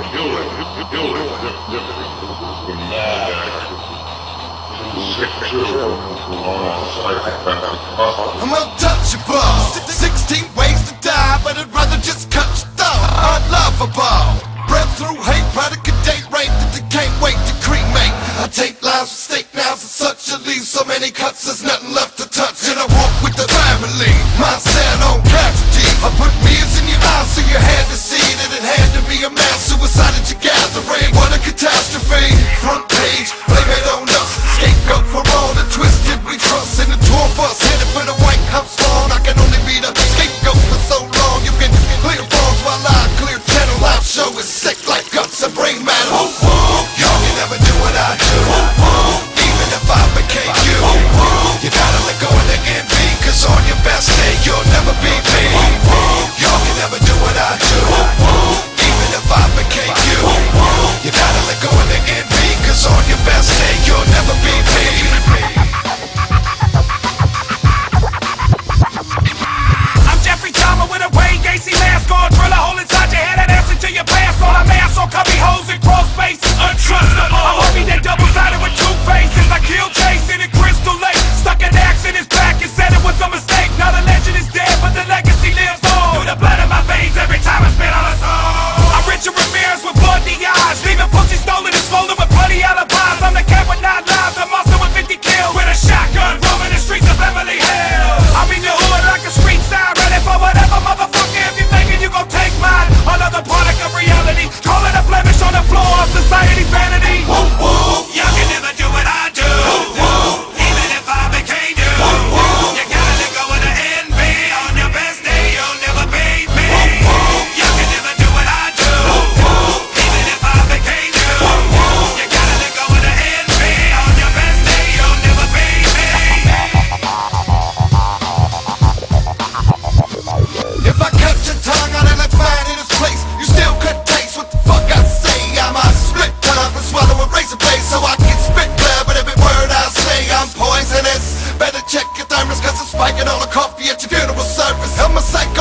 I'm untouchable. 16 ways to die, but I'd rather just cut your throat. Unlovable. Breath through hate, product of date rape that they can't wait to cremate. I take lives with steak knives and such. I leave so many cuts, there's nothing left to touch. And I walk with the family. Mindset on casualty. I put mirrors in your eyes so you had to see that it had to be a mass suicide at your gathering. What a catastrophe. Front page, blame it on us. Scapegoat for all the twisted we trust. And the tour bus headed for the White House lawn. I can only be the scapegoat for so long. You can clear balls while I clear channel. Our show is sick like guts and brain matter. Y'all can never do what I do. Even if I became you. You gotta let go of the envy, cause on your best day you'll never be me. Y'all can never do what I do. Even if I became you. You gotta let go of the envy, cause on your best day you'll never be me. I'm Jeffrey Dahmer with a Wayne Gacy mask on. Drill a hole inside your head and answer to your past. On a mask on cubby holes and crawl space. Untrustable. I'm hoping that double-sided with two faces. I killed Jason in Crystal Lake. Stuck an axe in his back and said it was a mistake. Now the legend is dead, but the legacy lives on. Through the blood in my veins every time I spit on a song. I'm Richard Ramirez with bloody eyes. Leaving pussy stolen and swollen with bloody alibis. I'm the cat with 9 lives, the monster with 50 kills. With a shotgun roaming the streets of Beverly Hills. I'm in your hood like a street sign, ready for whatever, motherfucker. If you thinking you gon' take mine, another product of reality. Call it a blemish on the floor of society vanity. Woo woo, y'all can never do what I do. Even if I became you, you gotta let go of the envy. On your best day, you'll never beat me. Y'all can never do what I do. Even if I became you, you gotta let go of the envy. On your best day, you'll never beat me. If I cut your tongue out and left mine in its place, you still couldn't taste what the fuck I say. I'm a split tongue and swallow a razor blade so I can spit blood, but every word I say I'm poisonous. Better check your thermos cause I'm spiking all the coffee at your funeral service. I'm a psycho.